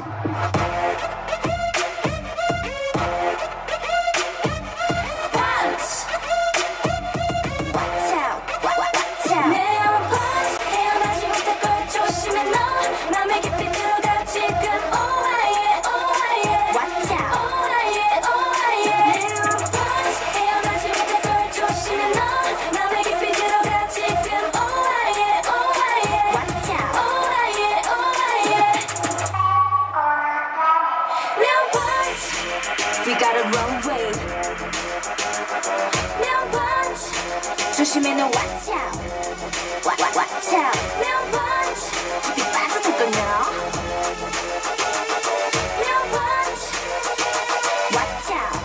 We gotta run away. Now punch. 조심해는 watch out. Watch out. Now punch. 어디 빠져들 거냐? Now punch. Watch out.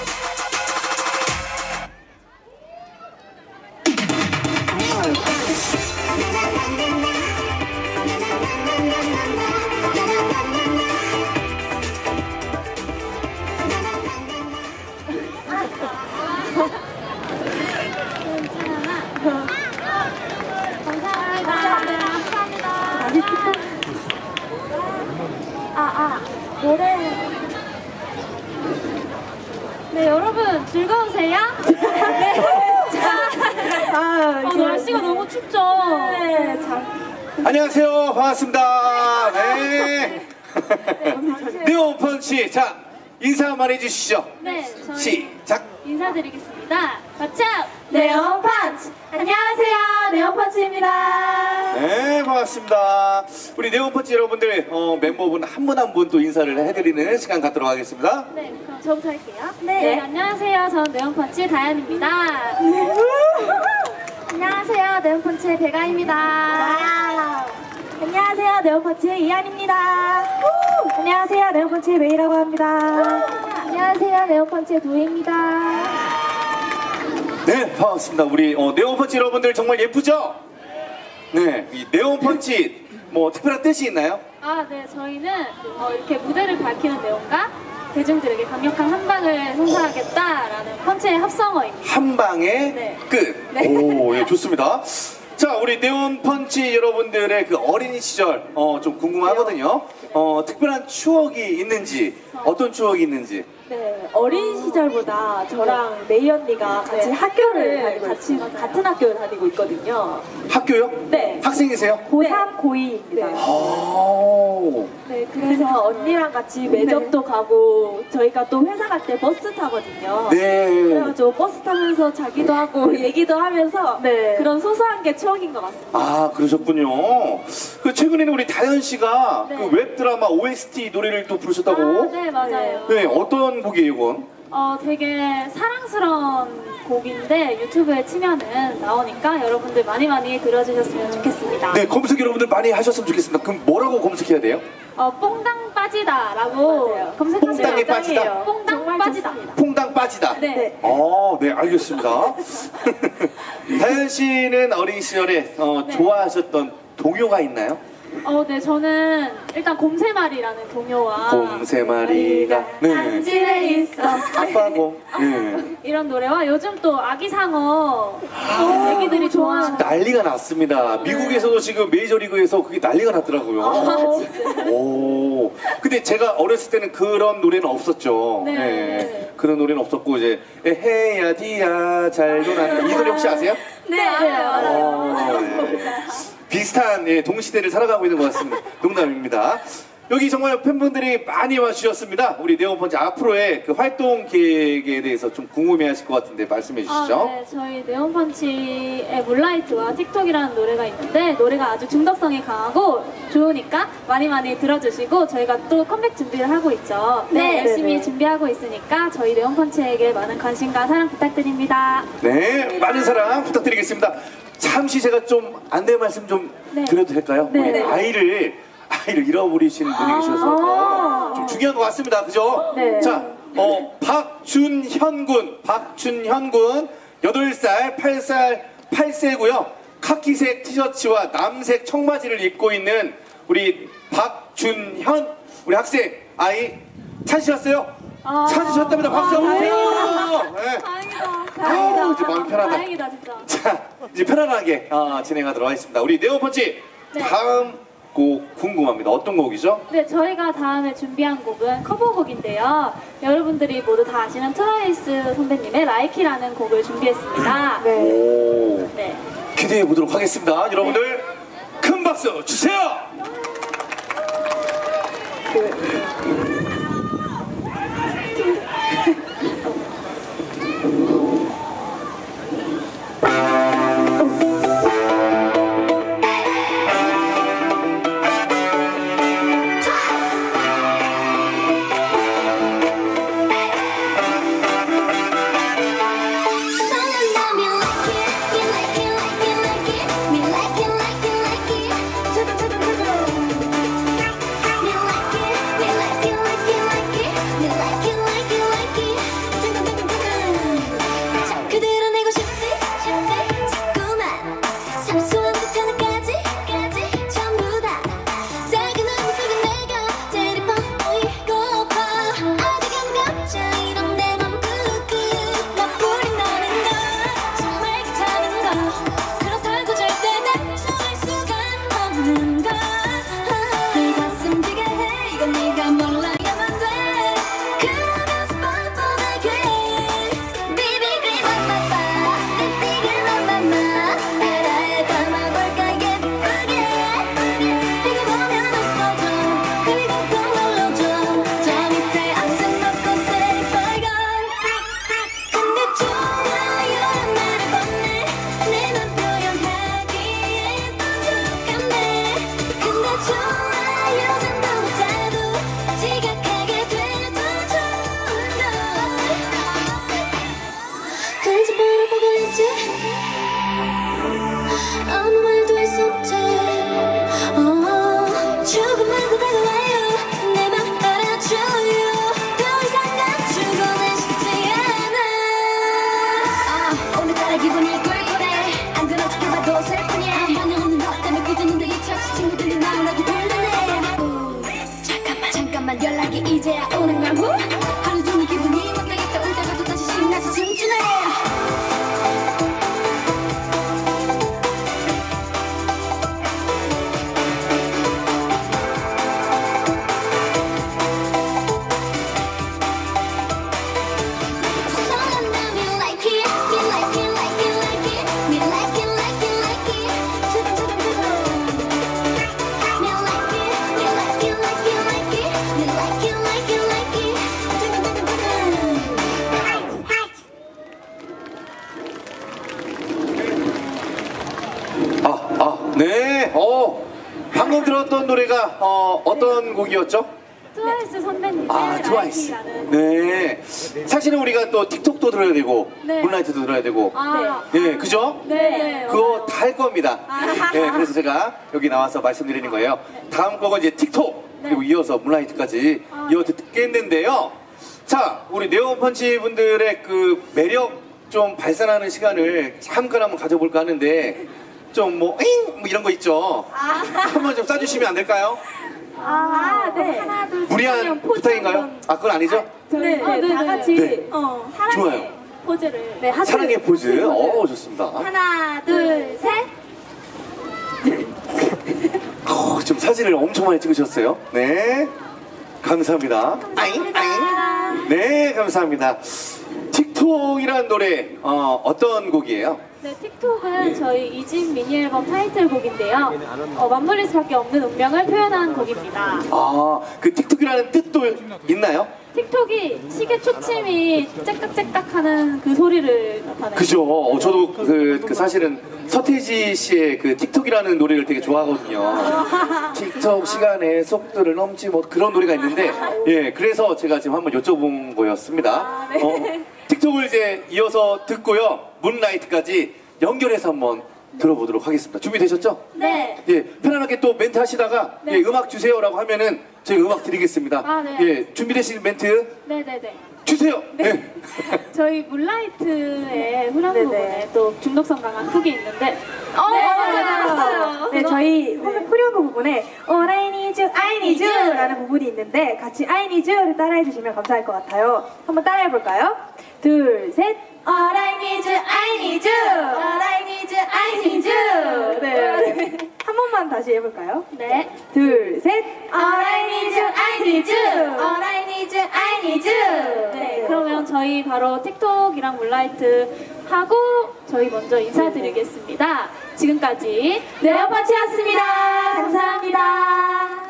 노래. 네, 여러분 즐거우세요? 네. 날씨가 너무 춥죠? 네. 안녕하세요. 반갑습니다. 네. 네온펀치. 자, 인사 한번 해주시죠. 네, 저희 시작. 인사드리겠습니다. 왓츠업! 네온펀치! 안녕하세요, 네온펀치입니다. 네, 반갑습니다. 우리 네온펀치 여러분들 멤버분 한 분 한 분 또 인사를 해드리는 시간 갖도록 하겠습니다. 네, 그럼 저부터 할게요. 네. 안녕하세요. 전 네온펀치 다현입니다. 안녕하세요, 네온펀치의 배가입니다. 안녕하세요, 네온펀치의 이한입니다. 안녕하세요, 네온펀치의 메이라고 합니다. 안녕하세요, 네온펀치의 도희입니다. 네, 반갑습니다. 우리 네온펀치 여러분들 정말 예쁘죠? 네, 이 네온펀치 뭐 특별한 뜻이 있나요? 아, 네, 저희는 이렇게 무대를 밝히는 내용과 대중들에게 강력한 한 방을 선사하겠다라는 펀치의 합성어입니다. 한 방의 네. 끝. 네. 오, 예, 좋습니다. 자, 우리 네온펀치 여러분들의 그 어린 시절 좀 궁금하거든요. 특별한 추억이 있는지, 어떤 추억이 있는지. 네, 어린 시절보다 저랑 메이 언니가 같이 학교를 같은 학교를 다니고 있거든요. 학교요? 네. 학생이세요? 고3, 고2입니다. 오. 네, 그래서 언니랑 같이 매점도 가고 저희가 또 회사 갈 때 버스 타거든요. 네. 그래가지고 버스 타면서 자기도 하고 얘기도 하면서 그런 소소한 게 추억인 것 같습니다. 아, 그러셨군요. 그 최근에는 우리 다현 씨가 네. 그 웹드라마 OST 노래를 또 부르셨다고? 아, 네, 맞아요. 네, 어떤 곡이에요, 이건? 되게 사랑스러운 곡인데 유튜브에 치면은 나오니까 여러분들 많이 들어주셨으면 좋겠습니다. 네, 검색 여러분들 많이 하셨으면 좋겠습니다. 그럼 뭐라고 검색해야 돼요? 뽕당 빠지다라고 맞아요. 검색하시면 뽕당에 빠지다. 뽕당 빠지다. 퐁당 빠지다. 네. 네, 알겠습니다. 다현 씨는 어린 시절에 좋아하셨던 동요가 있나요? 네, 저는 일단 곰새말이라는 동요와 곰새마리가 안집에 있어 아빠곰 이런 노래와 요즘 또 아기상어 애기들이 좋아하는 난리가 났습니다. 미국에서도 지금 메이저리그에서 그게 난리가 났더라고요. 오, 근데 제가 어렸을 때는 그런 노래는 없었죠. 네. 그런 노래는 없었고 이제 헤야 디야 잘 놀았다 이 노래 혹시 아세요? 네, 알아요. 네. 비슷한 동시대를 살아가고 있는 것 같습니다. 농담입니다. 여기 정말 팬분들이 많이 와주셨습니다. 우리 네온펀치 앞으로의 그 활동 계획에 대해서 좀 궁금해하실 것 같은데 말씀해 주시죠. 네, 저희 네온펀치의 물라이트와 틱톡이라는 노래가 있는데 노래가 아주 중독성이 강하고 좋으니까 많이 들어주시고 저희가 또 컴백 준비를 하고 있죠. 네, 열심히 준비하고 있으니까 저희 네온펀치에게 많은 관심과 사랑 부탁드립니다. 네, 많은 사랑 부탁드리겠습니다. 잠시 제가 좀 안내 말씀 좀 드려도 될까요? 우리 아이를 잃어버리신 분이 계셔서 좀 중요한 것 같습니다. 그죠? 네. 자, 박준현 군 8살, 8세고요. 카키색 티셔츠와 남색 청바지를 입고 있는 우리 박준현 우리 학생 아이 찾으셨어요? 찾으셨답니다. 박수 한번 주세요. 네. 다행이다. 이제 마음 편하다. 다행이다 진짜. 자, 이제 편안하게 진행하도록 하겠습니다. 우리 네온펀치 다음 곡 궁금합니다. 어떤 곡이죠? 네, 저희가 다음에 준비한 곡은 커버곡인데요. 여러분들이 모두 다 아시는 트와이스 선배님의 라이키라는 곡을 준비했습니다. 네. 오, 네. 기대해 보도록 하겠습니다. 여러분들 큰 박수 주세요. 아무 말도 할 수 없지. 조금만 더 다가와요. 내 맘 알아줘요. 더 이상 감추고는 싶지 않아. 오늘따라 기분이 꿀꿀해. 안 그런 척 해봐도 슬프냐. 반응하는 것 때문에 삐지는데 잊혀서 친구들이 나오라고 불러내. 잠깐만 연락이 이제야 오는 거고. 하루 종일 기분이 못 되겠다. 울다가도 다시 신나서 춤추네. 네. 방금 들었던 노래가 어떤 곡이었죠? 트와이스 선배님의 트와이스. 라이키라는 네. 사실은 우리가 또 틱톡도 들어야 되고, 네. 문라이트도 들어야 되고, 네, 그죠? 네. 그거 다 할 겁니다. 네, 그래서 제가 여기 나와서 말씀드리는 거예요. 다음 곡은 이제 틱톡, 그리고 이어서 문라이트까지 이어 듣겠는데요. 자, 우리 네오펀치 분들의 그 매력 좀 발산하는 시간을 잠깐 한번 가져볼까 하는데, 좀 뭐 이런 거 있죠? 한번 좀 써주시면 안 될까요? 네. 하나, 둘, 셋. 무리한 부탁인가요? 그건 아니죠? 네, 다 같이 네. 사랑의 좋아요. 포즈를. 네, 하트. 사랑의 포즈. 좋습니다. 하나, 둘, 셋. 좀 사진을 엄청 많이 찍으셨어요. 네. 감사합니다. 네, 감사합니다. 틱톡이라는 노래, 어떤 곡이에요? 네, 틱톡은 저희 2집 미니 앨범 타이틀곡인데요. 맞물릴 수밖에 없는 운명을 표현한 곡입니다. 그 틱톡이라는 뜻도 있나요? 틱톡이 시계 초침이 째깍째깍 하는 그 소리를 나타내요. 그죠. 저도 그 사실은 서태지 씨의 그 틱톡이라는 노래를 되게 좋아하거든요. 틱톡 시간의 속도를 넘지 못 그런 노래가 있는데, 예, 그래서 제가 지금 한번 여쭤본 거였습니다. 틱톡을 이제 이어서 듣고요. 문라이트까지 연결해서 한번 들어보도록 하겠습니다. 준비되셨죠? 네. 예, 편안하게 또 멘트 하시다가 네. 예, 음악 주세요라고 하면은 저희가 음악 드리겠습니다. 네. 예, 준비되신 멘트 네네네. 주세요. 네. 저희 문라이트의 후렴 네네. 부분에 또 중독성 강한 훅이 있는데 맞아요. 네, 저희 후렴구 부분에 All I need you, I need you 라는 부분이 있는데 같이 I need you를 따라해 주시면 감사할 것 같아요. 한번 따라해 볼까요? 둘, 셋. All I need you, I need you. All I need you, I need you. 네. 한 번만 다시 해볼까요? 네. 둘, 셋. All I need you, I need you. All I need you, I need you. 네, 그러면 저희 바로 틱톡이랑 물라이트 하고 저희 먼저 인사드리겠습니다. 지금까지 네오펀치였습니다. 감사합니다.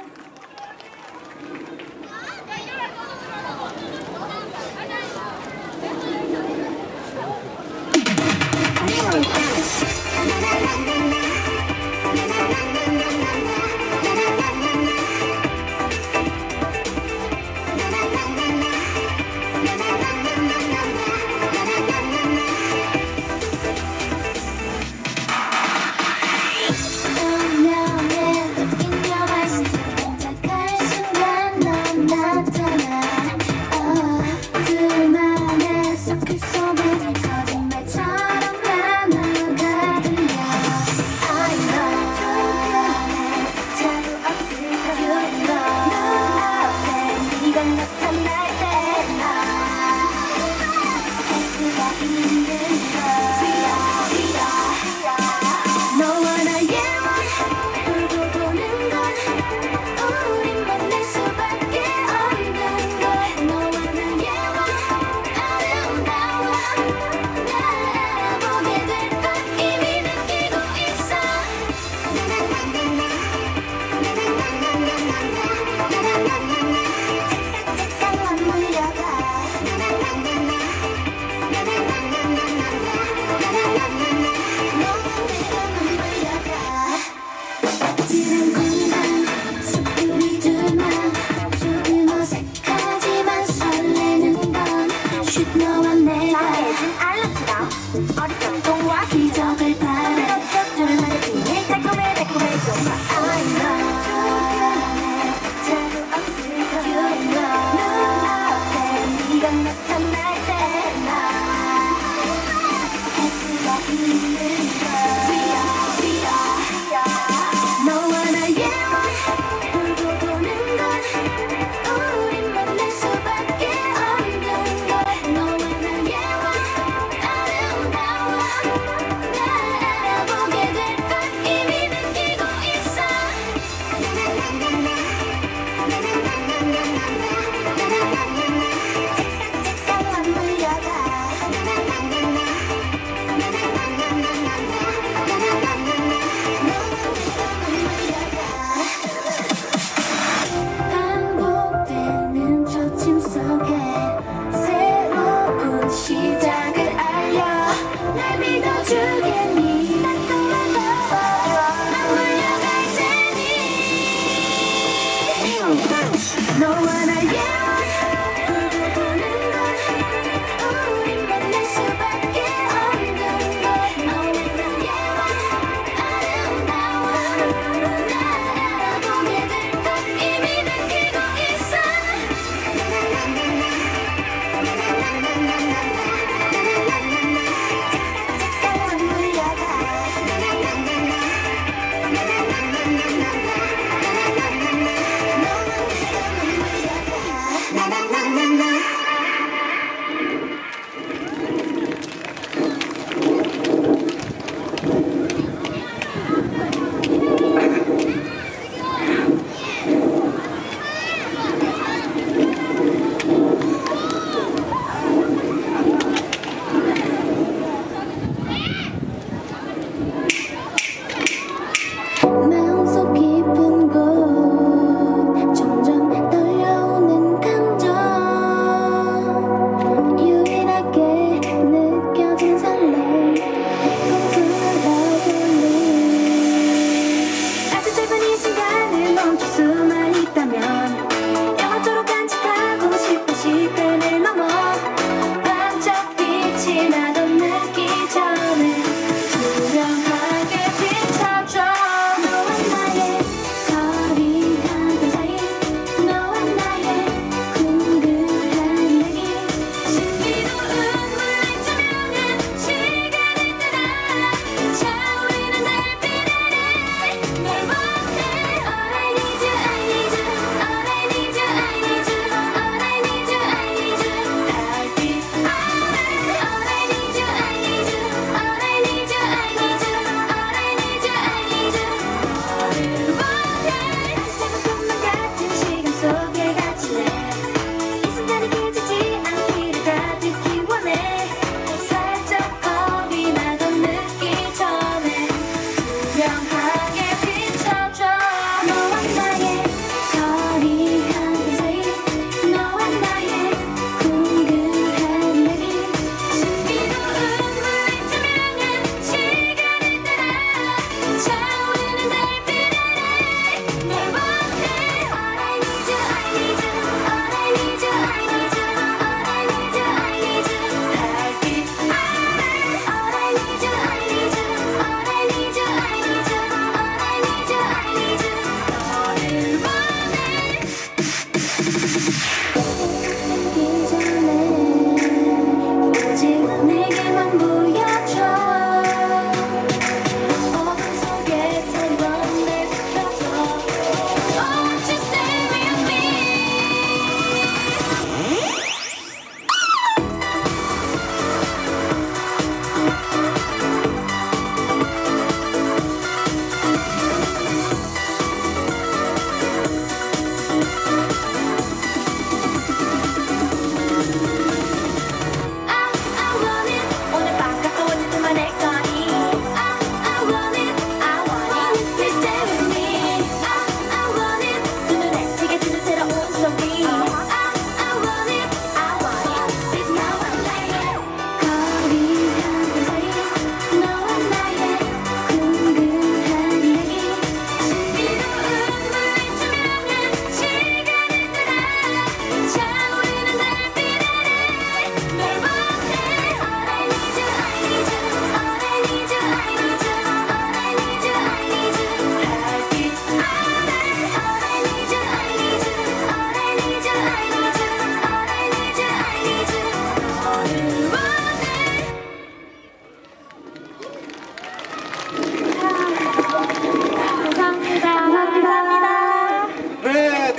Now, look in your eyes.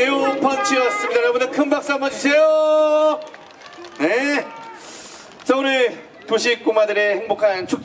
네오펀치였습니다. 여러분들 큰 박수 한번 주세요. 네. 자, 오늘 도시 꼬마들의 행복한 축제